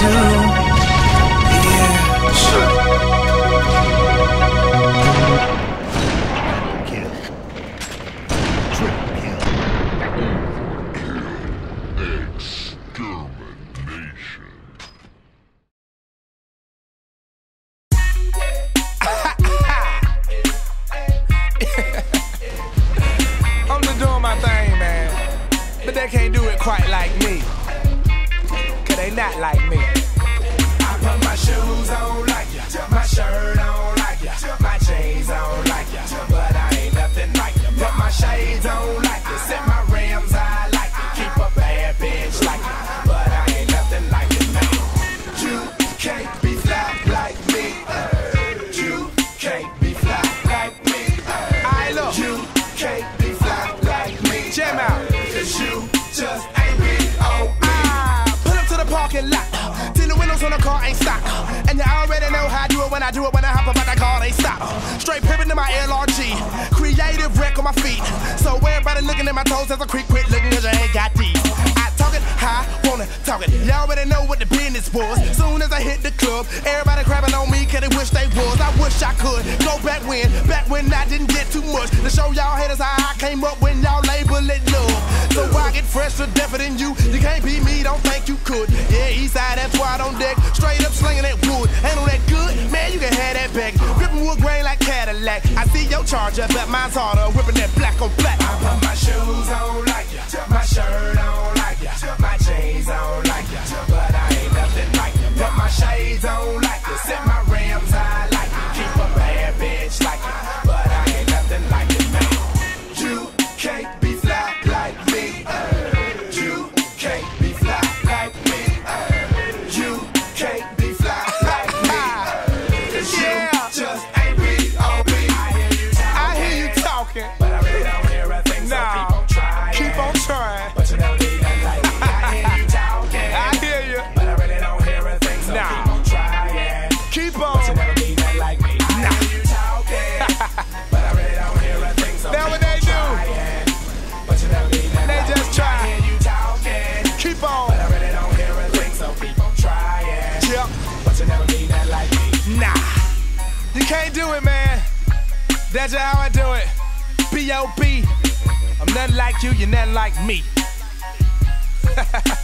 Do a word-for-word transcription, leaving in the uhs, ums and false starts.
do. Yeah, sure. I'm just doing my thing, man. But they can't do it quite like me. Cause they not like me. I put my shoes on like ya, my shirt on like ya, my chains on like ya, but I ain't nothing like ya. Put my shades on like ya, set my rims high like ya, keep a bad bitch like ya, but I ain't nothing like ya, man. You can't be fly like me. You can't be fly like me. I look. You can't be fly like me. Jam out. Cause you just ain't be on me. Ah, pull up to the parking lot. Till the windows on the car ain't stopped. And you already know how I do it when I do it. When I hop up out the car, they stop. Straight pimping to my L R G. Creative wreck on my feet. So everybody looking at my toes as a creep, quit looking cause you ain't got these. I talk it high, wanna talk it. You already know what the business was. Soon as I hit the club, everybody crapping on me cause they wish they was. I wish I could go back when, back when I didn't get too much. To show y'all haters how I came up when y'all label it love. So I get fresher, deafer than you. You can't beat me, don't think you could. Yeah, east side, that's why I don't deck. Straight up slinging that wood. Ain't no that good, man, you can have that back. Ripping wood grain like Cadillac. I see your charger, but mine's harder. Whipping that black on black. I put my shoes on like ya, my shirt on like ya, my chains on like ya, but I ain't nothing like ya. Put my shades on like ya, set my rims high like ya, keep a bad bitch like ya, but I ain't nothing like ya, man. You can't be fly like me. You can't be fly like me. You can't be fly like me. Cause yeah. You just ain't be on me. I hear you talking, but I really don't hear a thing. So nah. Keep on trying. Keep on trying. But you never be that like me. I hear you talking. I hear you. But I really don't hear a thing. So nah. Keep on trying. Keep on. But you never be that like me. I nah. Hear you talking. But I really don't hear a thing. So that's what they do. Trying. But you never be that they like just me. Try. I hear you talking. Keep on. But I really don't hear a thing. So keep on trying. Yep. But you never be that like me. Nah. You can't do it, man. That's just how I do it. B O B I'm nothing like you, you're nothing like me.